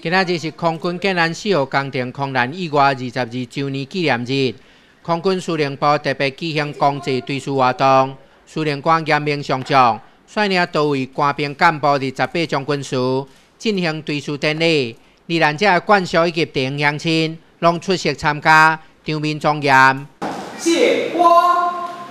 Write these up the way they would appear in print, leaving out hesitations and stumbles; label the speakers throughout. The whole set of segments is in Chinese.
Speaker 1: 今仔日是空军建安4号工程空难意外22周年纪念日，空军司令部特别举行公祭追思活动，司令官严明上将，率领多位官兵干部28将军署进行追思典礼，罹难者的眷属以及弟兄乡亲拢出席参加，场面庄严。
Speaker 2: 谢花。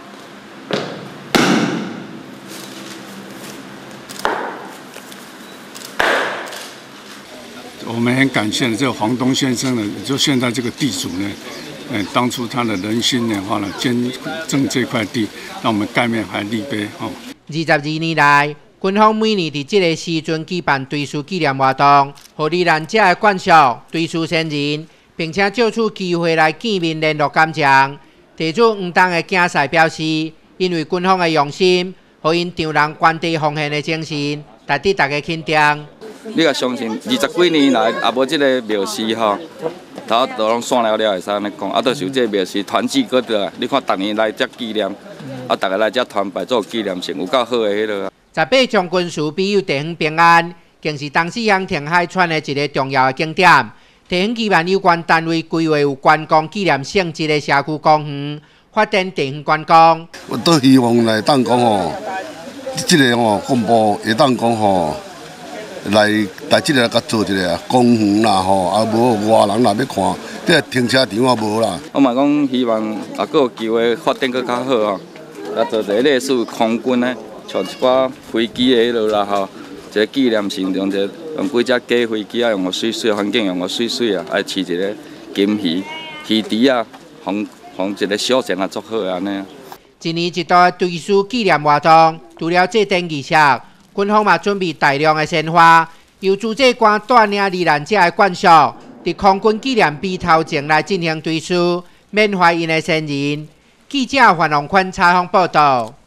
Speaker 3: 我们很感谢这个黄东先生呢，就现在这个地主呢，当初他的人心的话呢，捐赠这块地，让我们盖面还立碑哦。
Speaker 1: 22年来，军方每年在这个时阵举办追思纪念活动，让罹难者的眷属追思先人，并且借此机会来见面联络感情。地主黄东的囝婿表示，因为军方的用心，让因丈人捐地奉献的精神，值得大家肯定。
Speaker 4: 你也相信20几年来也无即个庙事吼，头都拢散了会使安尼讲，啊，都是有即个庙事团聚搁倒来。你看，逐年来遮纪念，啊，大家来遮团拜做纪念性，有够好的迄落。
Speaker 1: 18将军署庇佑地方平安，更是东势乡填海村的一个重要的景点。地方期望有关单位规划有观光纪念性质的社区公园，发展地方观光。
Speaker 5: 我都希望来当讲吼，即个吼公布会当讲吼。 来即个甲做一个公园啦吼，啊无外人来要看，这停车场也无啦。
Speaker 4: 我嘛讲希望也佫有机会发展佫较好吼，啊做一个类似空军呢，像一寡飞机的迄落啦吼，一个纪念性用几只假飞机啊，用个水水环境用个水水啊，爱饲一个金鱼、鱼池啊，防一个小城啊，足好安尼。
Speaker 1: 一年一度的追思纪念活动，除了祭典仪式。 军方嘛准备大量的鲜花，由朱祭官带领罹难者的眷属，伫空军纪念碑头前来进行追思，缅怀因的先人。记者范宏坤采访报道。